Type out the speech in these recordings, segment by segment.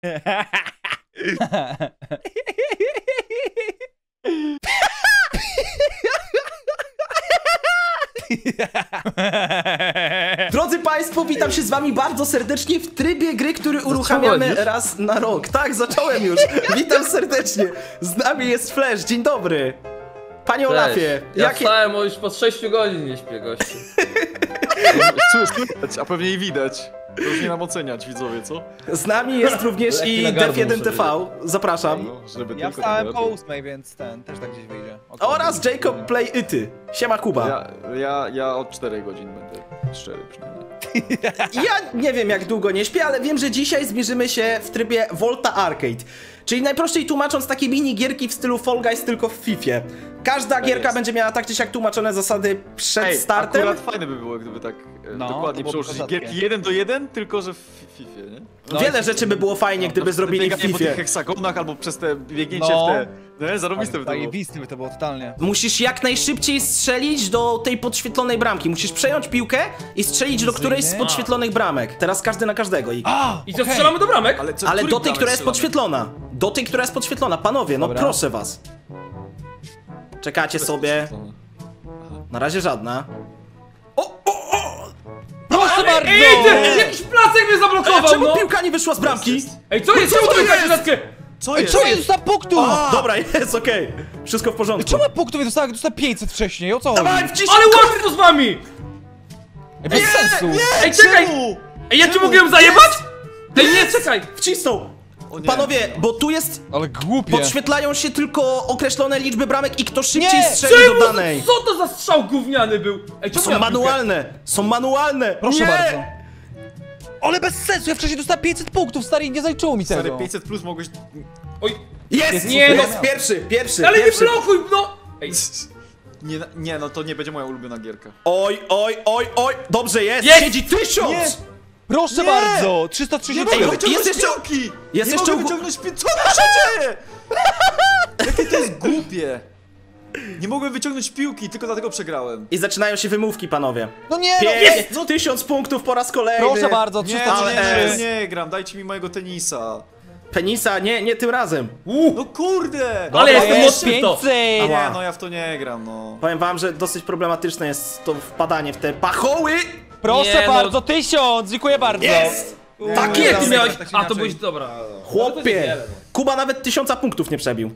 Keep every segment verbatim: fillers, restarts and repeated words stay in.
Drodzy Państwo, witam się z Wami bardzo serdecznie w trybie gry, który uruchamiamy raz na rok. Tak, zacząłem już. Witam serdecznie. Z nami jest Flash. Dzień dobry. Panie Olafie, ja jakie... wstałem, bo już po sześciu godzin nie śpię, gościu. Cóż, słychać, a pewnie i widać. To już nie nam oceniać, widzowie, co? Z nami jest również i Def jeden T V. Zapraszam. No, żeby Ja tylko wstałem ten po ósmej, więc ten też tak gdzieś wyjdzie. Oraz Jacob Play Ity. Siema Kuba. Ja, ja, ja od czterech godzin będę szczery przynajmniej. Ja nie wiem jak długo nie śpię, ale wiem, że dzisiaj zmierzymy się w trybie Volta Arcade. Czyli najprościej tłumacząc takie mini gierki w stylu Fall Guys tylko w Fifie. Każda gierka jest. będzie miała tak czy siak tłumaczone zasady przed Ej, startem. akurat fajne by było, gdyby tak e, No, dokładnie to byłoby przełożyć kozackie. gierki jeden do jeden, tylko że w Fifie, nie? No Wiele i- rzeczy by było fajnie, gdyby Na przykład zrobili w bieganie po Fifie. tych heksagonach albo przez te biegnięcie No. w te... Nie, zarobiste by to było. Zajebisty by to było totalnie. Musisz jak najszybciej strzelić do tej podświetlonej bramki. Musisz przejąć piłkę i strzelić do którejś z podświetlonych bramek. Teraz każdy na każdego. I... A, I co, strzelamy do bramek? Ale, co, Ale których do tej, bramek która jest strzelamy? podświetlona. Do tej, która jest podświetlona. Panowie, no Dobra. proszę was. Czekacie sobie. Na razie żadna. O, o, o! proszę bardzo! Ej, ej, ty, jakiś placek mnie Ej, a zablokował, czemu no! piłka nie wyszła z bramki? Ej, co jest? Czemu to jest takie? Co Ej, jest? co jest za punktu? Dobra, jest okej. Wszystko w porządku. Czemu punktów nie dostałem? Dostałem pięćset wcześniej, o co chodzi? Dawaj, wciśnij! Ale łatwo z wami! Ej, bez sensu! Ej, czekaj! Czemu? Ej, ja ci mogę ją zajebać? Ej, nie, czekaj! Wcisnął! O nie. Panowie, bo tu jest... Ale głupie! Podświetlają się tylko określone liczby bramek i kto szybciej Nie! strzeli do danej. Co to za strzał gówniany był? Ej, czemu Są ja manualne! Są manualne! Proszę Nie! bardzo. Ale bez sensu, ja wcześniej dostałem pięćset punktów, stary, i nie zaliczyło mi Stary, tego. pięćset plus mogłeś... Oj, Jest! Nie, Jest! no. Pierwszy, pierwszy, ale nie pierwszy. blokuj, no! Ej, Nie, nie, no to nie będzie moja ulubiona gierka. Oj, oj, oj, oj! Dobrze jest! Jest! Siedzi tysiąc! Proszę Nie! bardzo! trzysta trzydzieści Ej, mogę pięć. wyciągnąć jest jeszcze- piłki! jest nie jeszcze mogę u- wyciągnąć piłki! Co tu się dzieje? Jakie to jest głupie! Nie mogłem wyciągnąć piłki, tylko dlatego przegrałem. I zaczynają się wymówki, panowie. No nie, no, Pięć, no tysiąc punktów po raz kolejny. proszę bardzo, Nie, trzysta ale trzydzieści nie, nie gram, dajcie mi mojego tenisa. Penisa, nie, nie tym razem. No kurde! Ale jestem jest mocny w to. pięćset! Nie, no ja w to nie gram, no. Powiem wam, że dosyć problematyczne jest to wpadanie w te pachoły. Proszę Nie, no. bardzo, tysiąc! Dziękuję bardzo! Jest! Tak nie, jest! ty miałeś... tak czy A, to inaczej. byłeś... Dobra. Chłopie! Kuba nawet tysiąca punktów nie przebił.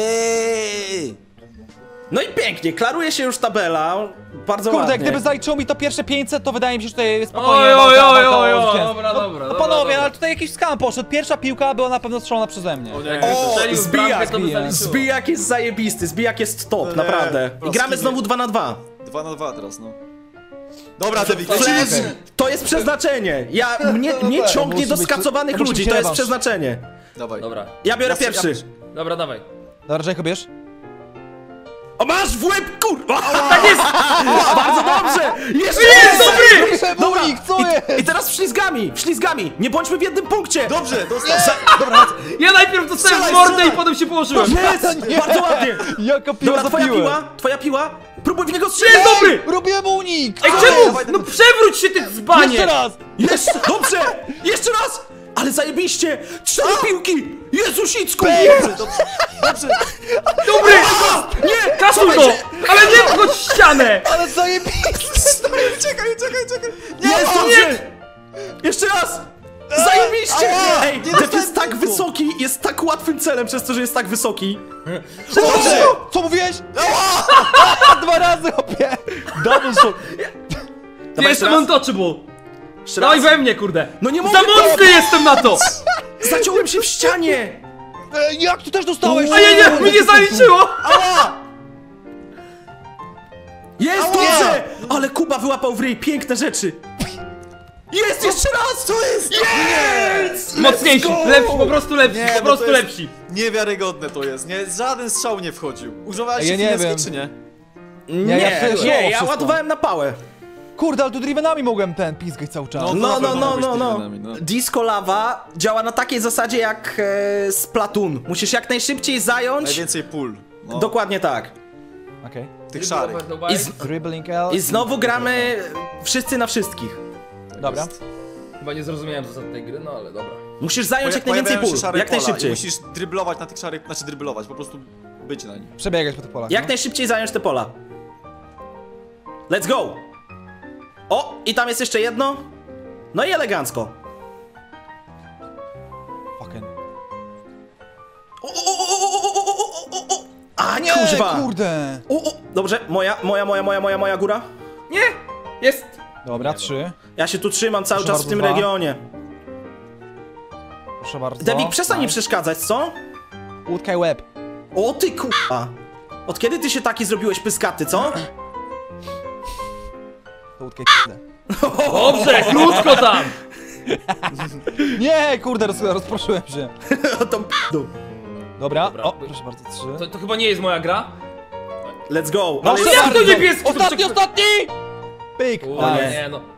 Ej! No i pięknie, klaruje się już tabela. Bardzo Kurde, ładnie. gdyby zaliczyło mi to pierwsze pięćset, to wydaje mi się, że tutaj spokojnie... Oj, oj, walka- oj, walka o oj, oj, zwycięstwo. dobra, no, dobra, no dobra, panowie, dobra. ale tutaj jakiś skam poszedł. Pierwsza piłka była na pewno strzelona przeze mnie. O nie, Jakby O, strzelił w bramkę, zbijak, to by zbijak. zaliczyło. Zbijak jest zajebisty, zbijak jest top, Nie, naprawdę. I prosto gramy nie. znowu dwa na dwa. Dwa na dwa teraz, no. Dobra, Devik, Flash, lecimy! to jest przeznaczenie. Ja, mnie, mnie ciągnie Musi do być- skacowanych musi ludzi, być to jest rewanż. przeznaczenie. Dawaj. Dobra, Ja biorę Ja- pierwszy. ja- dobra, dawaj. Dobra, Jacob, bierz. O, masz w łeb, kurwa! Tak jest! Bardzo dobrze! Jeszcze Jest raz! dobry! Dobra, Unik, co i, jest? i teraz ślizgami, ślizgami! Nie bądźmy w jednym punkcie! Dobrze, dostał. Dobra, Ja najpierw dostałem w Strzelaj, mordę i strzelaj! potem się położyłem. jest! Nie. Bardzo ładnie! Jaka piła Dobra, za twoja piłę. piła, twoja piła. Próbuj w niego strzelić! Jest dobry! Robiłem unik! Ej, Dawaj, czemu? dawaj, No dawaj. przewróć się, ty dzbanie! Jeszcze raz! Jeszcze, dobrze! Jeszcze raz! Ale zajebiście! Cztery piłki! Jezusicku! Dobrze, dobrze, dobrze. Dobry! Nie! Kasuj go! Słuchajcie, Ale nie wchodź w ścianę! Ale zajebiste! Stary, czekaj, czekaj, czekaj. Nie, Jest o, dobrze! Jeszcze raz! Zajebiście! ała, Ej, nie Def dostałem jest tak punktu. wysoki, jest tak łatwym celem przez to, że jest tak wysoki. Dobrze! Co mówiłeś? Dwa razy, opie! Double shot! Ja Dawaj jestem raz. untouchable! Jeszcze Dawaj raz. we mnie, kurde! No nie mogę! Za mocny jestem na to! Zaciąłem się w ścianie! E, jak ty też dostałeś? A nie, nie, mi nie zaliczyło! Jest Ała! dobrze! Ale Kuba wyłapał w ryj piękne rzeczy. Jest jeszcze raz! Co jest? Jest! Mocniejsi, lepsi, po prostu lepsi, Nie, po no prostu to jest- lepsi. Niewiarygodne to jest, nie? Żaden strzał nie wchodził. Używałeś Ja się nie finezji, wiem. czy nie? Nie, ja nie, przeszło ja wszystko. ładowałem na pałę. Kurde, ale tu drivenami mogłem ten pizgać cały czas. No. No, na no, pewno no, mogłeś no, być no. dynami, no. Disco Lava działa na takiej zasadzie jak e, Splatoon. Musisz jak najszybciej zająć. Najwięcej pól. No, Dokładnie tak. Okej. tych szarych. I, z, Dribbling L. I znowu gramy wszyscy na wszystkich. Dobra. Jest. Chyba nie zrozumiałem zasad tej gry, no ale dobra. Musisz zająć jak Poja- najwięcej pojawiają pól, się szare jak pola i najszybciej. musisz dryblować na tych szarych, znaczy dryblować, po prostu być na nim. Przebiegać po tych polach. Jak no. najszybciej zająć te pola. Let's go! O, i tam jest jeszcze jedno. No i elegancko. Fucking. O, o, o, o, o, o, o, o, o. A, Nie, kuźwa! kurde. O, o. Dobrze, moja, moja, moja, moja, moja, moja góra. Nie! Jest! Dobra, trzy. Ja się tu trzymam cały Proszę czas w bardzo, tym dwa. regionie. Proszę bardzo. Dewik, przestań mi Nice. przeszkadzać, co? Łódka i łeb. O ty kurwa! Od kiedy ty się taki zrobiłeś pyskaty, co? To łódkę i p***ę. Dobrze, krótko tam! Nie, kurde, roz, rozproszyłem się. O tą p***u. Dobra, Dobra. o, proszę bardzo, trzy. To, to chyba nie jest moja gra. Let's go! No Ale proszę jak to bardzo. niebieski, to Ostatni, przek- ostatni! Pyk! O, nie. nie no.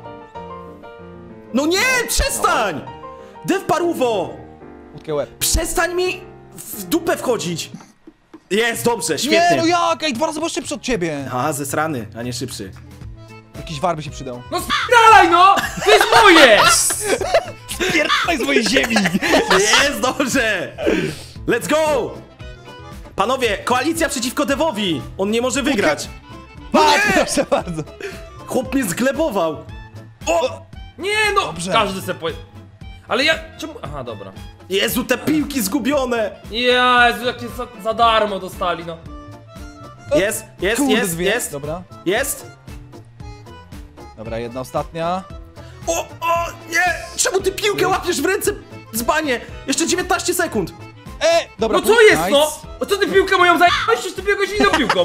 No nie, przestań! Dev paruwo! Łódkę i łeb. Przestań mi w dupę wchodzić! Jest, dobrze, Nie, świetnie. no jak? Ej, dwa razy był szybszy od ciebie. A, zesrany, a nie szybszy. Jakiś war by się przydał. No spierdalaj no! To jest moje! Pierdolaj z mojej ziemi! Jest, dobrze! Let's go! Panowie, koalicja przeciwko Devowi! On nie może wygrać! Tak, proszę bardzo. Chłop mnie zglebował! O! Nie no! Dobrze. Każdy se powie... Ale ja... Czemu... Aha, dobra. Jezu, te piłki zgubione! Jezu, jakie za, za darmo dostali, no. Jest, jest, Kurde, jest, dwie. jest, Dobra. jest! Dobra, jedna ostatnia. O, o, nie! Czemu ty piłkę łapiesz w ręce? Dzbanie! Jeszcze dziewiętnaście sekund! E, dobra. No co pójdź. jest Nice. no? O co ty piłkę moją zajęłeś? Czy ty biegłeś inną piłką?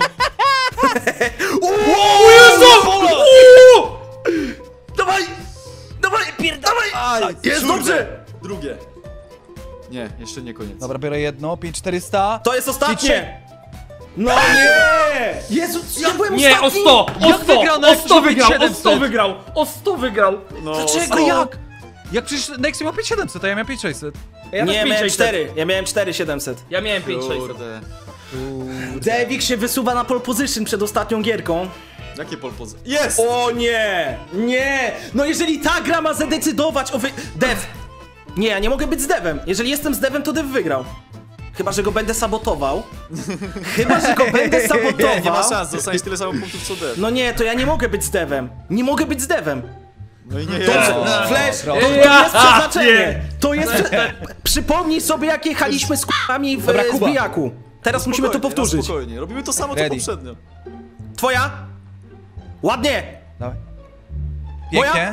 O Jezu! Uuu! Dawaj! Dawaj! Dawaj! Aj, Jest kurde. dobrze! Drugie. Nie, jeszcze nie koniec. Dobra, biorę jedno, pięć czterysta. To jest Trzy. ostatnie! No nie! Jezu, ja byłem Nie, o ostatni! sto! O Jak sto! wygrał O Next, sto żeby wygrał! O siedemset? sto wygrał! O sto wygrał! No, Dlaczego? A jak? Jak przecież Nexy miał pięć tysięcy siedemset, a ja miałem pięć tysięcy sześćset. Ja Nie, też miałem pięć tysięcy sześćset. cztery. Ja miałem cztery siedemset. Ja miałem pięć tysięcy sześćset. Kurde. Devik się wysuwa na pole position przed ostatnią gierką. Jakie polpozy? Jest! O nie! Nie! No jeżeli ta gra ma zadecydować o wy... Dev! Nie, ja nie mogę być z Devem. Jeżeli jestem z Devem, to Dev wygrał. Chyba, że go będę sabotował. Chyba, że go będę sabotował. Nie, nie ma szans, dostaniesz tyle samo punktów co Dev. No nie, to ja nie mogę być z Devem. Nie mogę być z Devem. No i nie Dobrze, jest. Flash, to, to Ja jest przeznaczenie. pier- To jest... prze- Przypomnij sobie, jak jechaliśmy z k***ami w Dobra, e, Kuba. zbijaku. Teraz musimy to Spokojnie, powtórzyć. no spokojnie, robimy to samo co Ready. poprzednio. Twoja? Ładnie! Dawaj. Moja? Pięknie.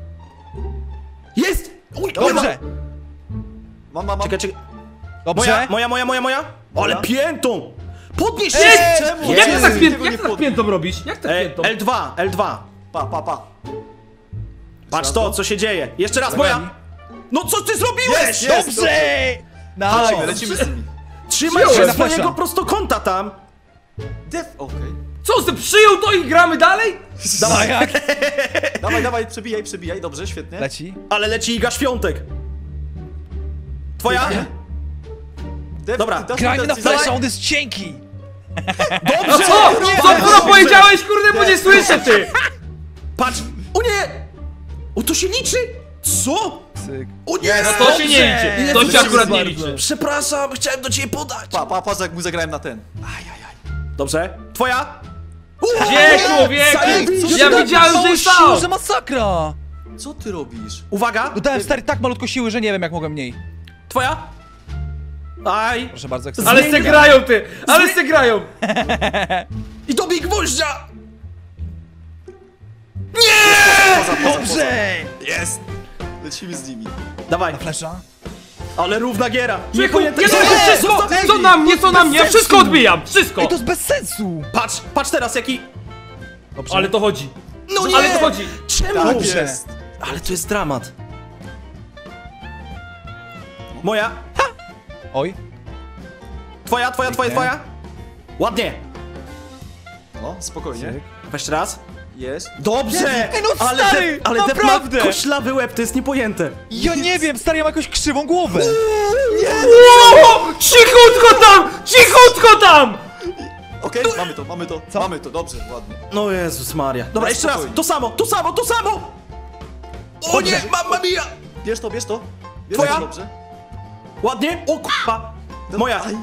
Jest! Uj, Dobrze. Mam, mam, mam. Czekaj, czekaj. Dobrze. Moja, moja, moja, moja, moja? Ale Moja? piętą! Podnieś się! Nie! Czemu? Jak ty Jezu, tak tego piętą, nie jak ty tak pod- piętą robisz? Jak tak E, piętą? L dwa, L dwa. Pa, pa, pa. Patrz to, co się dzieje. Jeszcze raz, moja! No co ty zrobiłeś? Jest, jest. Dobrze! Chodźmy, No. Lecimy z nimi. Trzymaj Wziąłem się na swojego flasha. prostokąta tam! Dev, okej. Co, ty przyjął to i gramy dalej? Dawaj, jak? Dawaj, dawaj, przebijaj, przebijaj, dobrze, świetnie. Leci. Ale leci Iga Świątek. Twoja? Dev, Dobra. ty dasz Grajmy mi na decyzję? flasha, on jest cienki. Dobrze! Co? Co Dobrze! kurwa powiedziałeś, kurde, bo nie słyszę ty! Patrz! O nie! O, to się liczy? Co? Cyk. O nie! No to się nie liczy, Jezu, to się lecimy akurat nie bardzo. liczy. Przepraszam, chciałem do ciebie podać. Pa, pa, patrz jak mu zagrałem na ten. Dobrze. Twoja? Gdzie, człowieku? Zajebiście. Ja widziałem, że jest siły, faul! że masakra! Co ty robisz? Uwaga! Dodałem stary tak malutko siły, że nie wiem jak mogłem mniej. Twoja? Aj! Proszę bardzo, jak Ale se grają ty! Ale se grają! I dobij gwoździa! Poza, poza, Dobrze! poza. Jest! Lecimy z nimi. Dawaj, Flasha? ale równa giera. Człowieku, pamiętaj- nie to Eee, wszystko! zostaw- Co na mnie, co na mnie, ja Bez wszystko sensu. odbijam! Wszystko! Ej, to jest bez sensu! Patrz, patrz teraz jaki... Dobrze. Ale to chodzi. No nie! Ale to chodzi. Czemu? Tak Dobrze. jest. Ale to jest dramat. Moja? Oj. Twoja, twoja, twoja, Pięknie. twoja? Ładnie. No, spokojnie. Cyk. Jeszcze raz. Jest. Dobrze! Ej, no ale stary, te, ale Def ma naprawdę! koślawy łeb, to jest niepojęte. Ja nie wiem, stary, ja mam jakąś krzywą głowę. O, cichutko tam! Cichutko tam! Okej, mamy to, mamy to, Co? mamy to, dobrze, ładnie. No Jezus Maria. Dobra, No, jeszcze raz. spokojnie. To samo, to samo, to samo! O nie, mamma mia! Bierz to, bierz to. Twoja? Dobrze. Ładnie? O kurwa! Moja! Aj,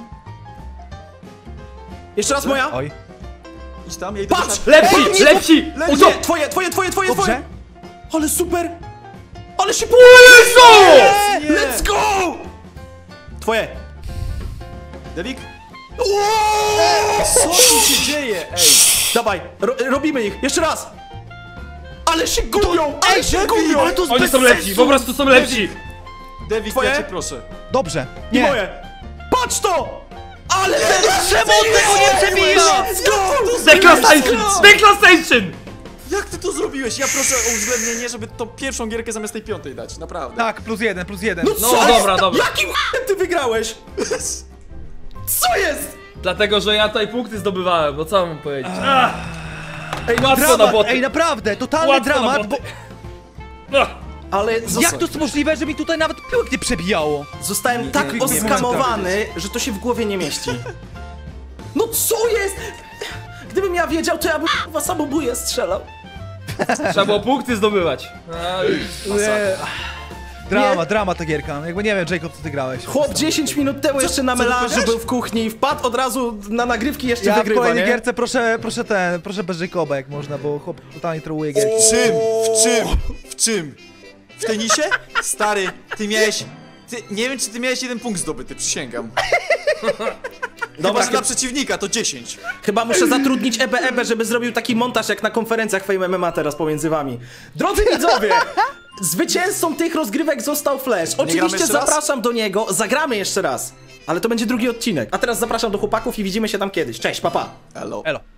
Jeszcze raz moja! Oj. idź tam, ja idę Patrz! do Lepsi, Ej, nie, lepsi! O O co? nie, twoje, twoje, twoje, twoje, Dobrze. twoje! Ale super! Ale się... Jezu! Nie. Let's go! Twoje! Dewik? Wow! Co tu się dzieje? Ej! Dawaj, ro robimy ich! Jeszcze raz! Ale się gubią! Ale się Debil, gubią! ale to jest Oni bez są lepsi, sensu. po prostu są lepsi! Dewik, Twoje? ja cię proszę. Dobrze. I Nie. moje! Patrz to! Ale... Czemu on tego nie przebija? Let's go! Declassation! Declassation! Jak ty to zrobiłeś? Ja proszę o uwzględnienie, żeby tą pierwszą gierkę zamiast tej piątej dać, naprawdę. Tak, plus jeden, plus jeden. No No co dobra, jest? dobra. Jakim ch**em ty wygrałeś? Co jest? Dlatego, że ja tutaj punkty zdobywałem, no co mam powiedzieć? Ach, Ej, no łatwo na Dramat, boty. ej, naprawdę, totalny Łatwo na dramat, bo... boty. Ach, Ale Jak zosta- to jest możliwe, że mi tutaj nawet piłek nie przebijało? zostałem Nie, tak nie, nie, nie oskamowany, że to się w głowie nie mieści. No co jest? Gdybym ja wiedział, to ja bym chyba samobójnie strzelał. Trzeba było punkty zdobywać. Aj. Drama, drama ta gierka. Jakby nie wiem, Jacob, co ty grałeś. Chłop dziesięć minut temu jeszcze na co ty melanżu powiedziałeś? był w kuchni i wpadł od razu na nagrywki jeszcze Ja w wygrywa, kolejnej nie? gierce proszę, proszę ten, proszę bez Jacoba jak można, bo chłop totalnie trołuje W gierki. czym? W czym? W czym? W tenisie? Stary, ty miałeś... Ty, nie wiem, czy ty miałeś jeden punkt zdobyty, przysięgam. Chyba, że dla przeciwnika to dziesięć. Chyba muszę zatrudnić E B E B, żeby zrobił taki montaż jak na konferencjach Fame M M A teraz pomiędzy wami. Drodzy widzowie, zwycięzcą tych rozgrywek został Flash. Oczywiście jeszcze raz? zapraszam do niego, zagramy jeszcze raz. Ale to będzie drugi odcinek. A teraz zapraszam do chłopaków i widzimy się tam kiedyś. Cześć, papa. Pa. Elo. Elo.